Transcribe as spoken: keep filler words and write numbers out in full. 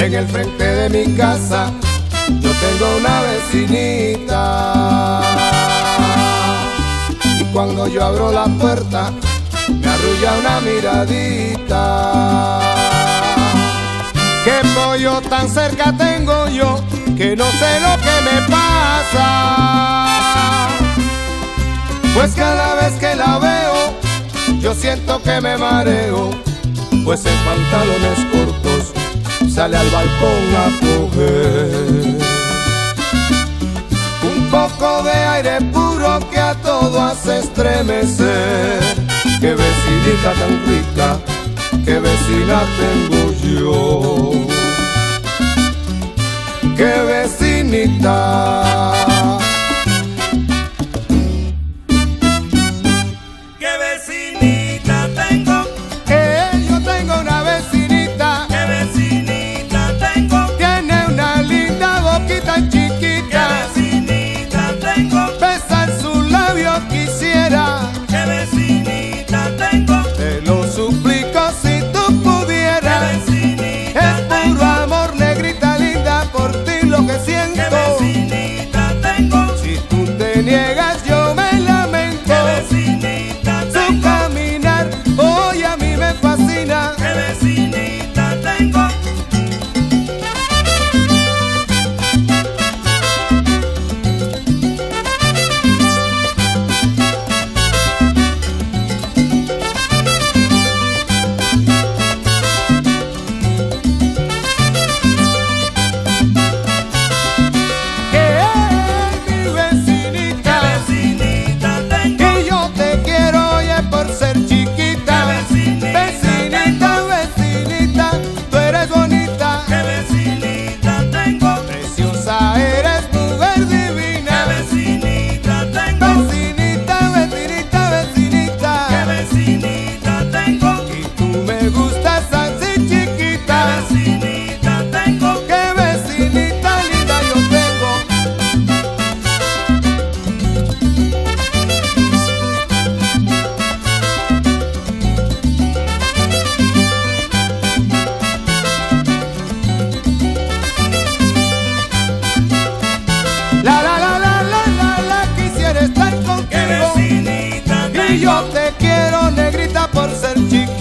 En el frente de mi casa yo tengo una vecinita, y cuando yo abro la puerta me arrulla una miradita. Qué pollo tan cerca tengo yo que no sé lo que me pasa, pues cada vez que la veo yo siento que me mareo, pues en pantalones cortos sale al balcón a coger un poco de aire puro que a todo hace estremecer. Qué vecinita tan rica, qué vecina tengo yo, qué vecinita. Qué vecinita tengo, Eh, yo tengo una vecinita, qué vecinita tengo, tiene una linda boquita qué chiquita, vecinita tengo, besar sus labios quisiera. qué vecinita tengo, Te lo suplico si tú qué pudieras. vecinita Es puro tengo, amor, negrita linda, por ti lo que qué siento. vecinita tengo, Si tú te niegas yo me lamento. qué vecinita Su tengo, caminar hoy a mí me fascina. qué vecinita tengo. Que es mi Qué vecinita vecinita tengo, y yo te quiero oye por ser chiquita. qué vecinita Vecinita, vecinita, tú eres bonita, qué vecinita tengo, preciosa eres, mujer qué divina. vecinita tengo, Vecinita, vecinita, vecinita, qué vecinita tengo, y tú me gustas así qué chiquita. vecinita tengo, Qué vecinita linda yo tengo. La la la la la la la quisiera estar qué contigo, vecinita y yo tengo, te quiero negrita por ser chiquita.